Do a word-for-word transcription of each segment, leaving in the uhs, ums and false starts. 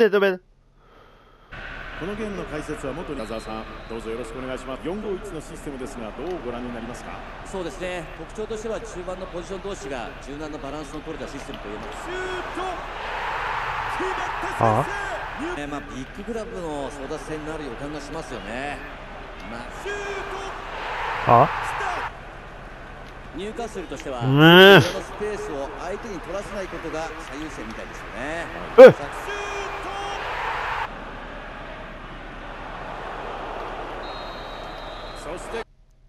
ネドベド。 このゲームの解説は元矢沢さん、どうぞよろしくお願いします。よんごいちのシステムですが、どうご覧になりますか？ そうですね、特徴としては中盤のポジション同士が柔軟なバランスの取れたシステムといえます。 シュート決まって先あ制。 えーまあ、ビッグクラブの争奪戦になる予感がしますよね。まあ、 シューあニューカッスルとしては、 うんこのスペースを相手に取らせないことが最優先みたいですよね。 うんさそして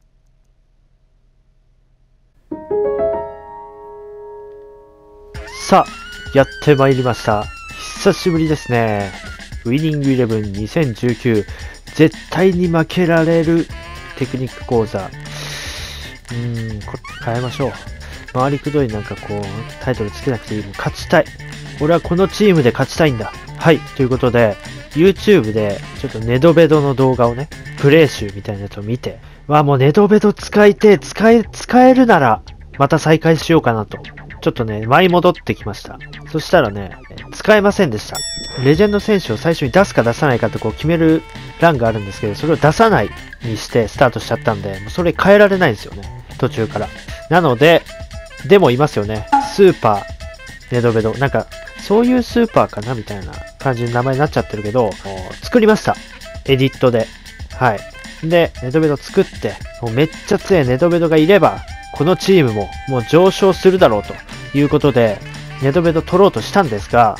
さあ、やってまいりました。久しぶりですね。ウィニングイレブンにせんじゅうきゅう、絶対に負けられるテクニック講座。うーん、これ変えましょう。回りくどいなんかこう、タイトルつけなくていい。もう勝ちたい。俺はこのチームで勝ちたいんだ。はい、ということで、YouTube でちょっとネドベドの動画をね、プレイ集みたいなやつを見て、わあもうネドベド使いて、使え、使えるなら、また再開しようかなと。ちょっとね、舞い戻ってきました。そしたらね、使えませんでした。レジェンド選手を最初に出すか出さないかとこう決める欄があるんですけど、それを出さないにしてスタートしちゃったんで、もうそれ変えられないんですよね。途中から。なので、でもいますよね。スーパー、ネドベド。なんか、そういうスーパーかなみたいな感じの名前になっちゃってるけど、作りました。エディットで。はい。で、ネドベド作って、もうめっちゃ強いネドベドがいれば、このチームももう上昇するだろうということで、ネドベド取ろうとしたんですが、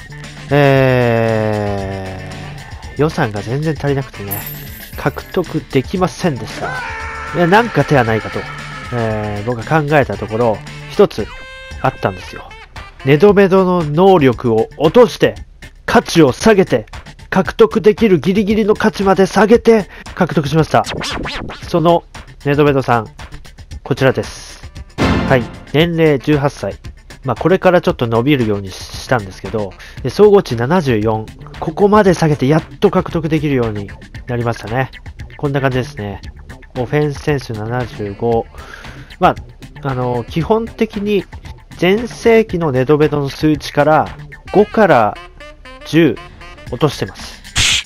えー、予算が全然足りなくてね、獲得できませんでした。いや、なんか手はないかと、えー、僕が考えたところ、一つあったんですよ。ネドベドの能力を落として、価値を下げて、獲得できるギリギリの価値まで下げて、獲得しました。そのネドベドさん、こちらです。はい。年齢じゅうはっさい。まあ、これからちょっと伸びるようにしたんですけど、で総合値ななじゅうよん。ここまで下げてやっと獲得できるようになりましたね。こんな感じですね。オフェンスセンスななじゅうご。まあ、あの、基本的に全盛期のネドベドの数値からごからじゅう落としてます。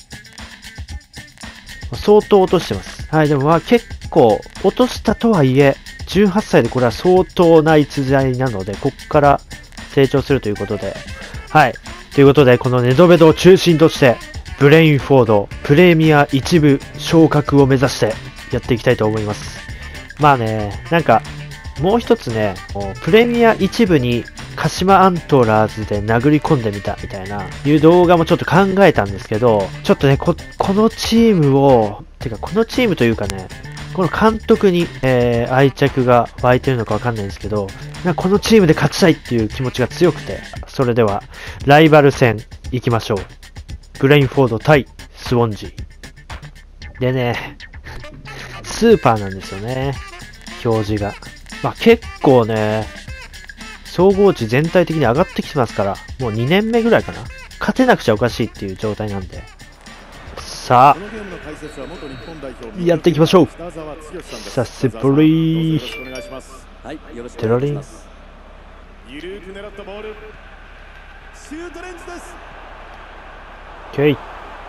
相当落としてます。はい、でもまあ結構落としたとはいえ、じゅうはっさいでこれは相当な逸材なので、こっから成長するということで。はい。ということで、このネドベドを中心として、ブレインフォード、プレミア一部昇格を目指してやっていきたいと思います。まあね、なんか、もう一つね、プレミア一部に鹿島アントラーズで殴り込んでみたみたいな、いう動画もちょっと考えたんですけど、ちょっとね、こ、このチームを、てかこのチームというかね、この監督に、えー、愛着が湧いてるのかわかんないんですけど、なんかこのチームで勝ちたいっていう気持ちが強くて、それでは、ライバル戦行きましょう。ブレインフォード対スウォンジー。でね、スーパーなんですよね。表示が。まあ結構ね、総合値全体的に上がってきてますから、もうにねんめぐらいかな。勝てなくちゃおかしいっていう状態なんで。さあ、やっていきましょう。久しぶり。 はい、よろしくテロリン。 緩く狙ったボール。シュートレンジです。 オッケー。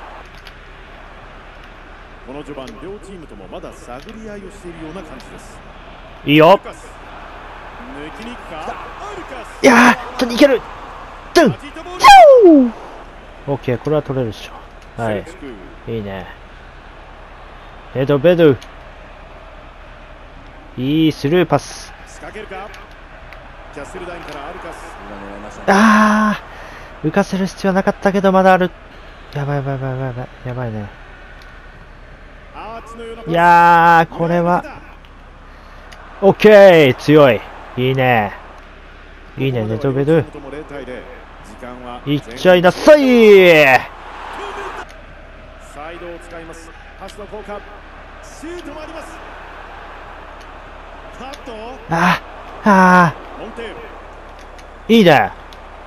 この序盤、両チームともまだ探り合いをしているような感じです。 いいよ。 抜きに行くか。 いやー、ちょっといける。ドン。オッケー、これは取れるでしょ。はい。いいね。ネドベド。いいスルーパス。あー、浮かせる必要なかったけどまだある。やばいやばいやばいやばいやばいね。いやー、これは。オッケー、強い。いいね。いいね、ネドベド。いっちゃいなさい。 サイドを使います。パスの効果。シュートもあります。カット。 ああ、ああ。いいね。あ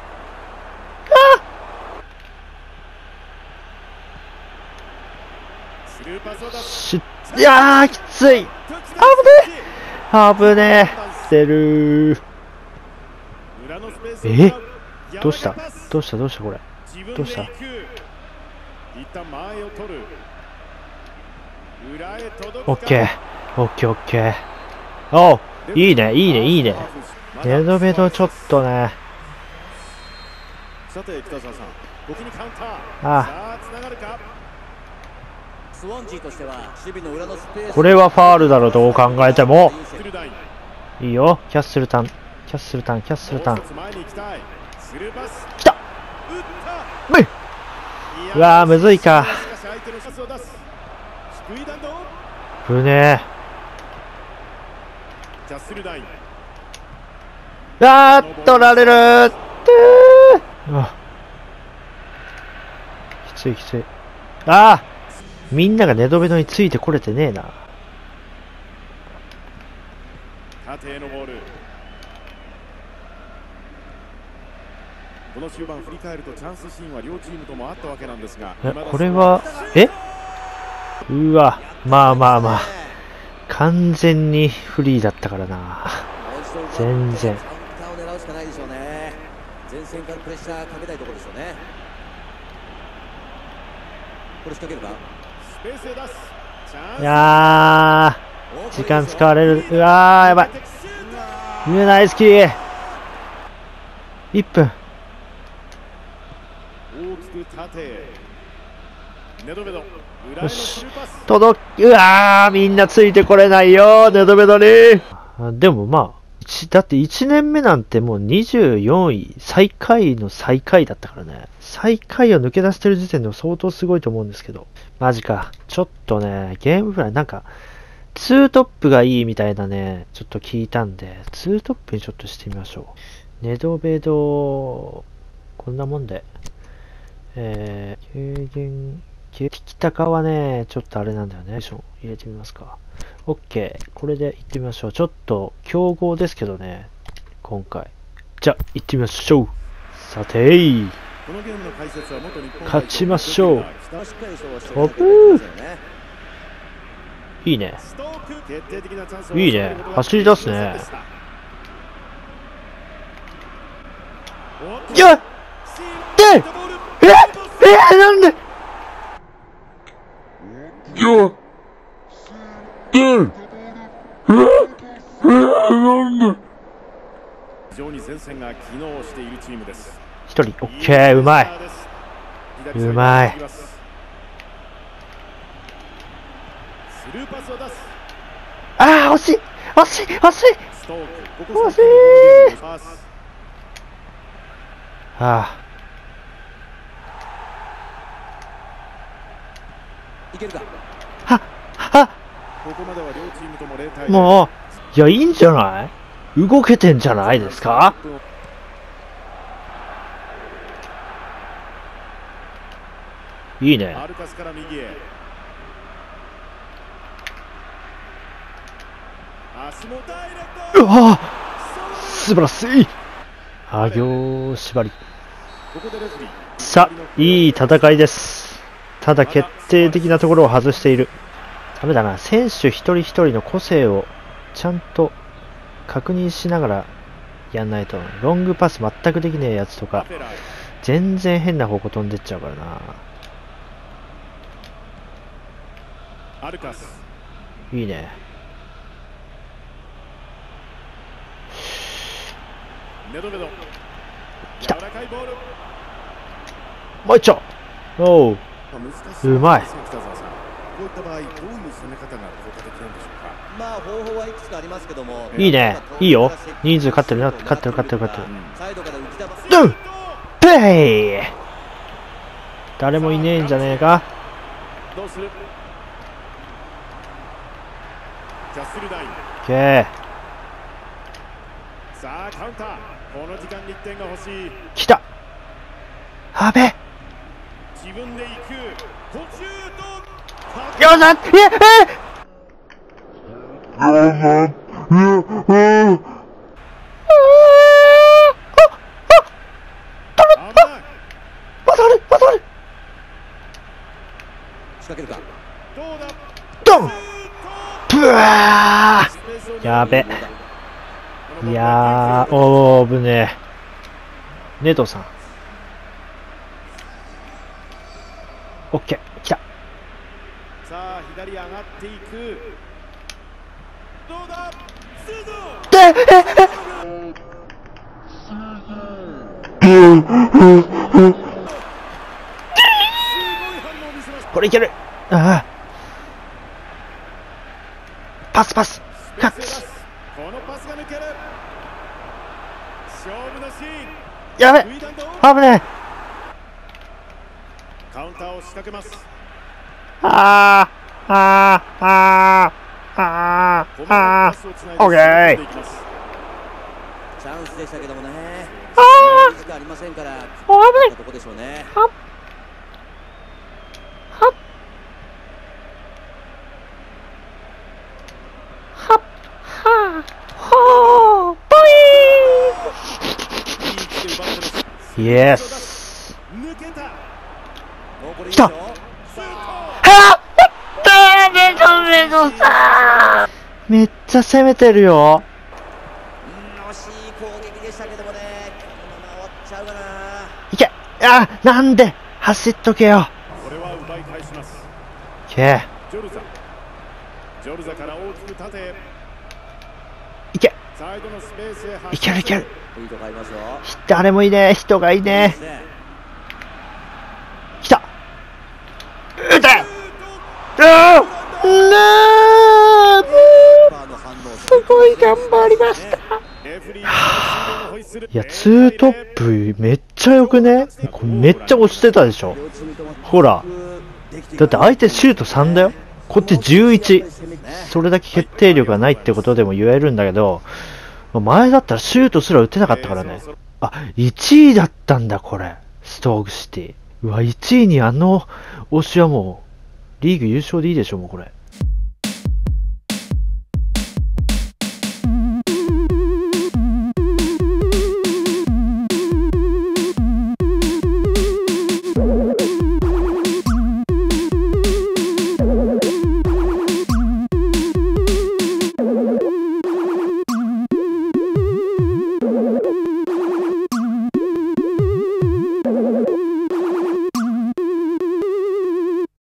しいやー、きつい。あぶねえ。あぶねえ。してるー。えどうしたどうしたどうしたこれ。どうした一旦前を取る。裏へ届くか。 オッケー、オッケー、オッケー。おう、いいね、いいね、いいね。ネドベドちょっとね。 さて北澤さん、ここにカウンター。 あさあつながるか。 スワンジーとしては守備の裏のスペース。 これはファールだろ、どう考えても。 スルダイン。 いいよ、キャッスルタン、キャッスルタン、キャッスルタン。 もう一つ前に行きたい。スルーパス。 来た。 打った。 むい。うわー、むずいか。 しかし相手のシャツを出す。低い弾道。 ぶねキャッスルダイン。 ー。あー、取られるー。あ、きついきつい。ああ、みんながネドベドについてこれてねえな。 縦へのボール。この終盤振り返るとチャンスシーンは両チームともあったわけなんですが、 え、これは、えうわ、まあまあまあ。完全にフリーだったからな。全然。 カウンターを狙うしかないでしょうね。前線からプレッシャーかけたいところでしょうね。これ仕掛けるか。 スペースへ出す。チャンス。 いやー、時間使われる。うわー、やばい。うわ、ナイスキー。いっぷん。 大きく縦へ。ネドベド。裏へのよしスルーパス。 届く。うわー、みんなついてこれないよ、ネドベドに。あ、でもまあ、一だっていちねんめなんてもうにじゅうよんい、最下位の最下位だったからね。最下位を抜け出してる時点でも相当すごいと思うんですけど。マジか。ちょっとね、ゲームプラン、なんか、ツートップがいいみたいなね、ちょっと聞いたんで、ツートップにちょっとしてみましょう。ネドベド、こんなもんで。えー、軽減、ティキタカはね、ちょっとあれなんだよね。入れてみますか。OK。これで行ってみましょう。ちょっと、強豪ですけどね、今回。じゃあ、行ってみましょう。さてー。 このゲームの解説は元日本勝ちましょう。 おおぷー。いいね。 ストーク決定的なチャンスをいいね。走り出すね。いやっでええなんでいやっでええなんで非常に前線が機能しているチームです。 一人、オッケー、うまい。うまい。 スルーパスを出す。 ああ、惜しい惜しい惜しいストーク、ここ惜しいパス。 あいけるか。 あ。ははここまでは両チームともゼロ対ゼロ。 もう、いや、いいんじゃない動けてんじゃないですか。いいね。 アルカスから右へ。足もダイレクト。 うわ素晴らしい。あ行縛り。 ここでレフリー。 さあ、いい戦いです。ただ決定的なところを外している。ダメだな。選手一人一人の個性をちゃんと確認しながらやんないと。ロングパス全くできねえやつとか、全然変な方向飛んでっちゃうからな。 アルカス。 いいね。 ネドベド。 来た柔らかいボール。 もう一丁。おう。 難しい。 うまい。 北澤さん、こういった場合どういう攻め方が効果的なんでしょうか。 まあ方法はいくつかありますけども。 いいね。いいよ。人数勝ってるな。勝ってる勝ってる勝ってる。 サイドから浮き玉。 ドンペイ誰もいねえんじゃねえか。 どうする。キャッスルダイン。 オッケー。 さあカウンター。この時間にいってんが欲しい。 来た。阿部。よ自分で行く。途中と。 っしゃ。ええ。またあるまたある。 仕掛けるか。 どうだ。 ドンブワーやべ。いやー、おー、ぶねえ。ネトさん。 オッケー、来た。 さあ左上がっていく。どうだ。 で、え、これいける。ああ。パスパス。カッツ。 このパスが抜ける。勝負のシーン。 やべ。危ねえ。 カウンターを仕掛けます。 ああ、ああ、ああ、ああ、ああ。オッケー。 チャンスでしたけどもね。 ああ。 時間ありませんから。 危ない。 どこでしょうね。 はっ。はっ。はっ。はあ。ほー。ポイーン。イエス。来た。はあ。ダメだめのさ。めっちゃ攻めてるよ。 惜しい攻撃でしたけどもね。このまま終わっちゃうかな。 いけ。あ、なんで走っとけよ。 これは奪い返します。 いけ。 ジョルザ。ジョルザから大きく縦へ。 いけ。 サイドのスペースへ。 いけるいける。 いいとこありますよ。 誰もいねえ。人がいねえ。来た。撃て。うーなーすごい頑張りました。いや、ツートップめっちゃよくね。これめっちゃ押してたでしょ。ほら。だって相手シュートさんだよ。こっちじゅういち。それだけ決定力がないってことでも言えるんだけど、前だったらシュートすら打てなかったからね。あ、いちいだったんだこれ。ストークシティ。うわ、いちいにあの押しはもう、リーグ優勝でいいでしょ、もうこれ。